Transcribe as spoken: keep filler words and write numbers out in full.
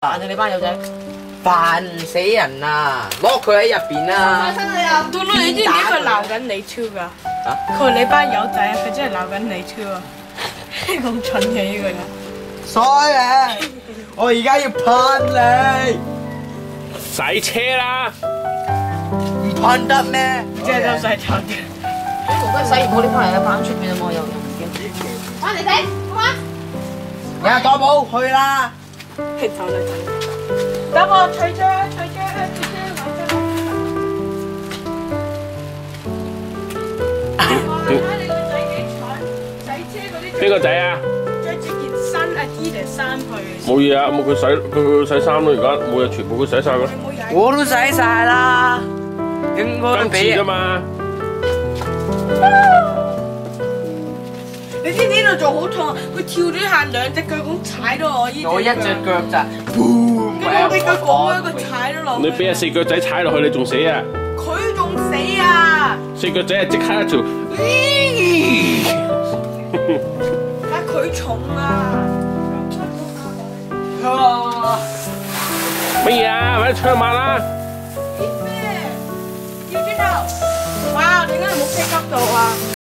煩你班友仔， 煩死人啊！攞佢喺入邊啦。 到到你知唔知佢鬧緊你超㗎？啊？佢話你班友仔啊，佢真係鬧緊你超啊！咁蠢嘅呢個人。 所以我而家要噴你。 洗車啦！ 唔噴得咩？ 即係都洗臭嘅。 你無得洗，我呢排喺翻出邊啊嘛，又又唔見。翻嚟睇，好嘛？ 有人代步去啦。 走啦走啦。等我退車，退車，退車，買車。哇！睇你個仔幾蠢，洗車嗰啲。 邊個仔啊？ 着住件新阿 T 恤衫去。 冇嘢啊，冇佢洗，佢佢洗衫咯，而家冇嘢，全部佢洗晒㗎。 我都洗晒啦，應該都俾。 今次啫嘛。 你知唔知呢度做好痛啊？佢跳咗下兩隻腳咁踩到我呢隻。 我一隻腳咋？ 跟住我隻腳講咧，佢踩咗落去。 你俾隻四腳仔踩落去，你仲死啊？ 佢仲死啊！ 四腳仔係即刻一條。 但係佢重啊！ 乜嘢啊？快啲唱慢啦！ 咩？調轉頭！哇！點解你冇車急到啊？